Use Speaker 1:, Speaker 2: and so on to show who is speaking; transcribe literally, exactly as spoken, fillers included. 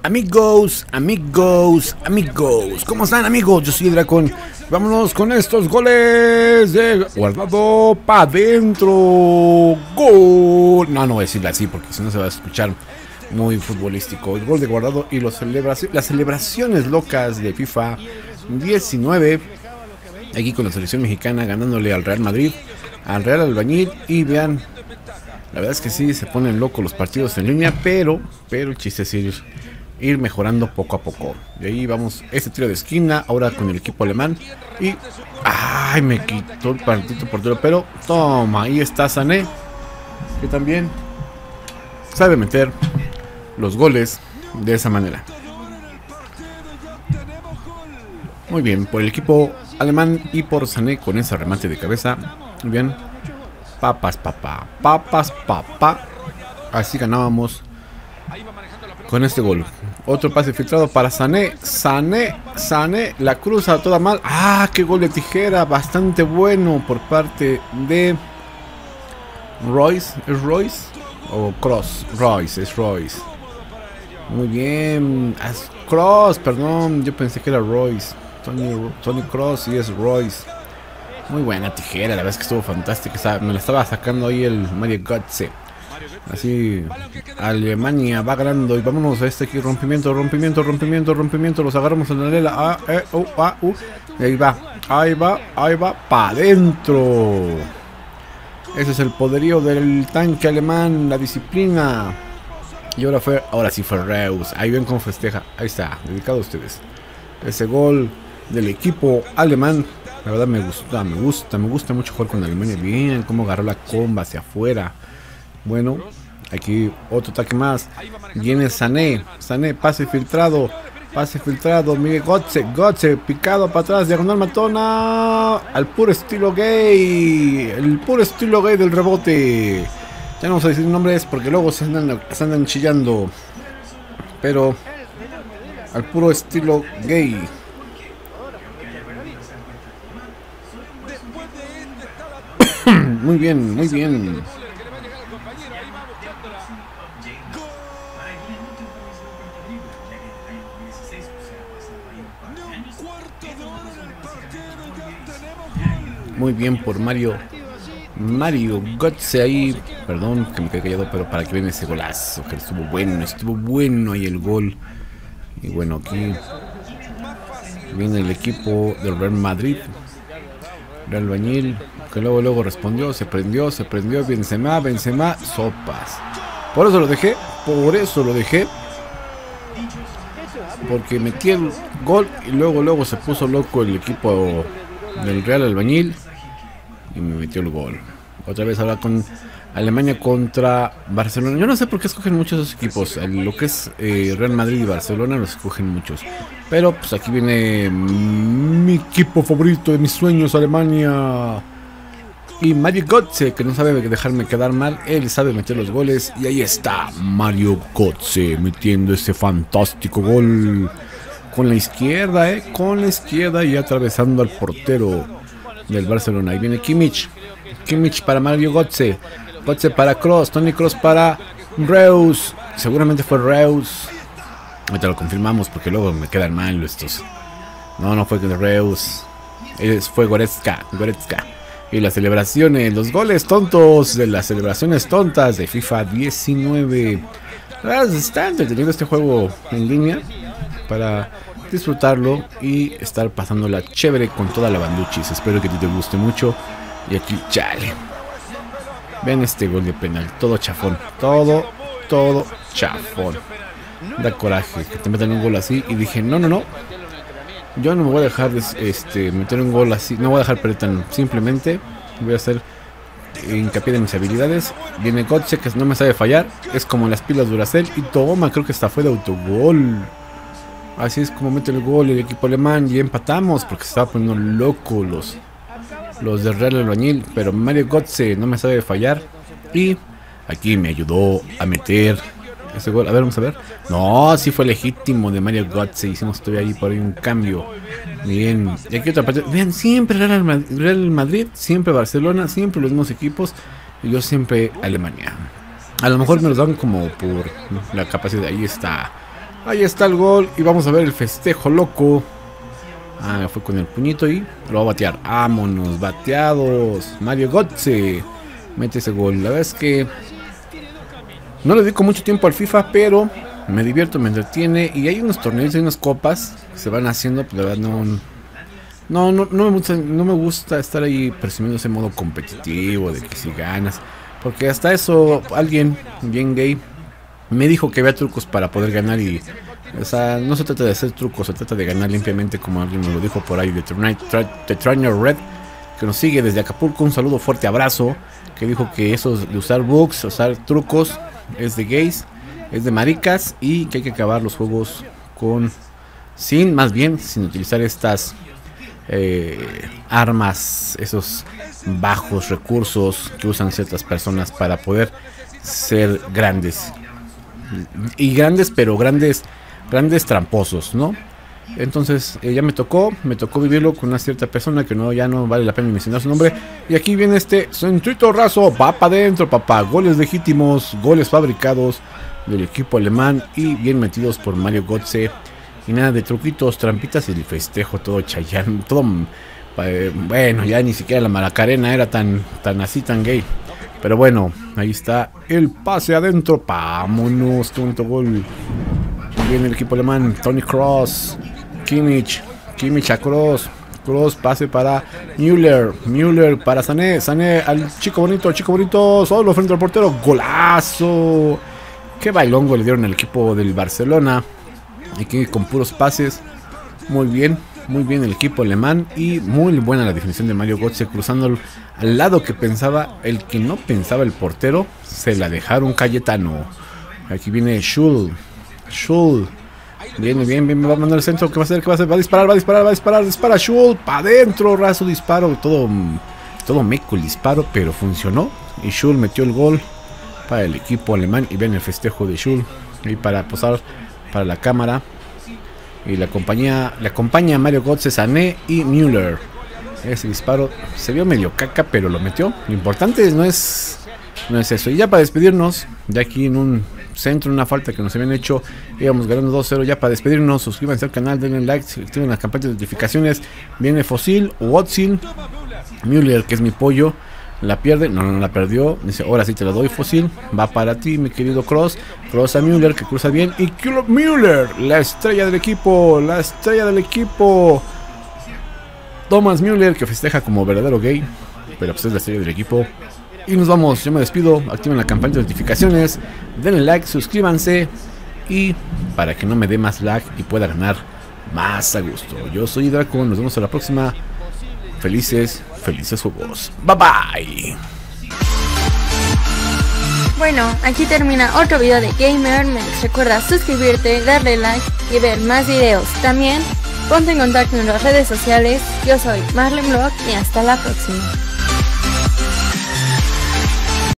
Speaker 1: Amigos, amigos, amigos, ¿cómo están, amigos? Yo soy el Dracón. Vámonos con estos goles de Guardado para adentro. Gol. No, no voy a decirle así porque si no se va a escuchar muy futbolístico. El gol de Guardado y los celebraci las celebraciones locas de FIFA diecinueve. Aquí con la selección mexicana ganándole al Real Madrid, al Real Albañil. Y vean, la verdad es que sí, se ponen locos los partidos en línea, pero, pero el chiste es ir, ir mejorando poco a poco. De ahí vamos, este tiro de esquina, ahora con el equipo alemán. Y, ay, me quitó el partito portero, pero toma, ahí está Sané, que también sabe meter los goles de esa manera. Muy bien, por el equipo alemán y por Sané con ese remate de cabeza. Muy bien. Papas, papá. Papas, papá. Así ganábamos con este gol. Otro pase filtrado para Sané. Sané, Sané. La cruza toda mal. Ah, qué gol de tijera. Bastante bueno por parte de Royce. ¿Es Royce? O Cross. Royce, es Royce. Muy bien. Es Cross, perdón. Yo pensé que era Royce. Tony, Tony Cross y es Royce. Muy buena tijera, la verdad es que estuvo fantástica. Me la estaba sacando ahí el Mario Götze. Así, Alemania va ganando. Y vámonos a este aquí. Rompimiento, rompimiento, rompimiento, rompimiento. Los agarramos en la lela. Ah, eh, uh, ah, uh. Y ahí va, ahí va, ahí va. Pa' adentro. Ese es el poderío del tanque alemán. La disciplina. Y ahora fue, ahora sí fue Reus. Ahí ven cómo festeja. Ahí está, dedicado a ustedes. Ese gol del equipo alemán. La verdad me gusta, me gusta, me gusta mucho jugar con Alemania. Bien, cómo agarró la comba hacia afuera. Bueno, aquí otro ataque más. Viene Sané, Sané, pase filtrado. Pase filtrado, Miguel Götze, Götze, picado para atrás, diagonal matona. Al puro estilo gay. El puro estilo gay del rebote. Ya no vamos a decir nombres porque luego se andan, se andan chillando. Pero al puro estilo gay. Muy bien, muy bien. Muy bien por Mario. Mario Götze ahí. Perdón que me quedé callado, pero para que vean ese golazo. Que estuvo bueno, estuvo bueno ahí el gol. Y bueno, aquí viene el equipo del Real Madrid. Real Albañil, que luego luego respondió, se prendió, se prendió, Benzema, Benzema, sopas. Por eso lo dejé, por eso lo dejé. Porque metí el gol y luego luego se puso loco el equipo del Real Albañil y me metió el gol. Otra vez ahora con Alemania contra Barcelona. Yo no sé por qué escogen muchos esos equipos. Lo que es eh, Real Madrid y Barcelona los escogen muchos. Pero pues aquí viene mi equipo favorito de mis sueños, Alemania. Y Mario Götze, que no sabe dejarme quedar mal. Él sabe meter los goles. Y ahí está Mario Götze metiendo ese fantástico gol. Con la izquierda, eh. Con la izquierda y atravesando al portero del Barcelona. Ahí viene Kimmich. Kimmich para Mario Götze. Götze para Kroos, Tony Kroos para Reus. Seguramente fue Reus. Ahorita lo confirmamos porque luego me quedan mal estos. No, no fue Reus. Fue Goretzka, Goretzka. Y las celebraciones, los goles tontos de las celebraciones tontas de FIFA diecinueve. Está entretenido este juego en línea para disfrutarlo y estar pasándola chévere con toda la banduchis. Espero que te guste mucho. Y aquí, chale. Ven este gol de penal, todo chafón, todo, todo chafón. Da coraje que te metan un gol así. Y dije, no, no, no. Yo no me voy a dejar este, meter un gol así. No voy a dejar perder tan simplemente. Voy a hacer hincapié de mis habilidades. Viene Götze, que no me sabe fallar. Es como las pilas Duracell. Y toma, creo que hasta fue de autogol. Así es como mete el gol el equipo alemán. Y empatamos porque se estaba poniendo loco los... Los de Real Albañil, pero Mario Götze no me sabe fallar. Y aquí me ayudó a meter ese gol. A ver, vamos a ver. No, sí fue legítimo de Mario Götze. Hicimos todavía ahí por ahí un cambio. Bien. Y aquí otra parte. Vean, siempre Real Madrid, Real Madrid, siempre Barcelona, siempre los mismos equipos. Y yo siempre Alemania. A lo mejor me los dan como por la capacidad. Ahí está Ahí está el gol y vamos a ver el festejo loco. Ah, fue con el puñito y lo va a batear. Vámonos, bateados. Mario Götze mete ese gol. La verdad es que no le dedico mucho tiempo al FIFA, pero me divierto, me entretiene. Y hay unos torneos y unas copas que se van haciendo, pero la verdad no, no, no, no, me gusta, no me gusta estar ahí presumiendo ese modo competitivo de que si ganas. Porque hasta eso alguien bien gay me dijo que había trucos para poder ganar y... O sea, no se trata de hacer trucos, se trata de ganar limpiamente, como alguien me lo dijo por ahí, de The Trainer Red, que nos sigue desde Acapulco. Un saludo, fuerte abrazo, que dijo que eso de usar bugs, usar trucos, es de gays, es de maricas, y que hay que acabar los juegos con, sin, más bien, sin utilizar estas eh, armas, esos bajos recursos que usan ciertas personas para poder ser grandes. Y grandes, pero grandes... grandes tramposos, ¿no? Entonces eh, ya me tocó, me tocó vivirlo con una cierta persona que no, ya no vale la pena mencionar su nombre. Y aquí viene este centrito raso, va para adentro, papá. Goles legítimos, goles fabricados del equipo alemán y bien metidos por Mario Götze. Y nada de truquitos, trampitas y el festejo, todo chayán, todo... Eh, bueno, ya ni siquiera la Maracarena era tan, tan así, tan gay. Pero bueno, ahí está el pase adentro, vámonos, tonto gol. Viene el equipo alemán, Toni Kroos, Kimmich, Kimmich a Kroos, Kroos pase para Müller, Müller para Sané, Sané al chico bonito, chico bonito, solo frente al portero, golazo. Qué bailongo le dieron al equipo del Barcelona, aquí con puros pases, muy bien, muy bien el equipo alemán y muy buena la definición de Mario Götze cruzando al lado que pensaba, el que no pensaba el portero, se la dejaron Cayetano. Aquí viene Schul. Schul, viene bien, bien, me va a mandar el centro. ¿Qué va a hacer? ¿Qué va a hacer? Va a disparar, va a disparar, va a disparar, dispara Schul, para adentro, raso disparo, todo, todo meco el disparo, pero funcionó. Y Schul metió el gol para el equipo alemán. Y ven el festejo de Schul ahí para posar para la cámara. Y la compañía, le acompaña a Mario Götze, Sané y Müller. Ese disparo se vio medio caca, pero lo metió. Lo importante no es, no es eso. Y ya para despedirnos, ya aquí en un centro, una falta que nos habían hecho, íbamos ganando dos cero. Ya para despedirnos, suscríbanse al canal, denle like, activen las campanas de notificaciones. Viene Fossil, Watson, Müller, que es mi pollo, la pierde, no, no la perdió, dice, ahora sí te la doy, Fossil, va para ti, mi querido Kroos, Kroos a Müller, que cruza bien, y Müller, la estrella del equipo, la estrella del equipo, Thomas Müller, que festeja como verdadero gay, pero pues es la estrella del equipo. Y nos vamos, yo me despido, activen la campana de notificaciones, denle like, suscríbanse y para que no me dé más lag y pueda ganar más a gusto. Yo soy Draco, nos vemos a la próxima. Felices, felices juegos. Bye bye.
Speaker 2: Bueno, aquí termina otro video de GamerMex. Recuerda suscribirte, darle like y ver más videos. También ponte en contacto en las redes sociales. Yo soy Marlene Vlog y hasta la próxima.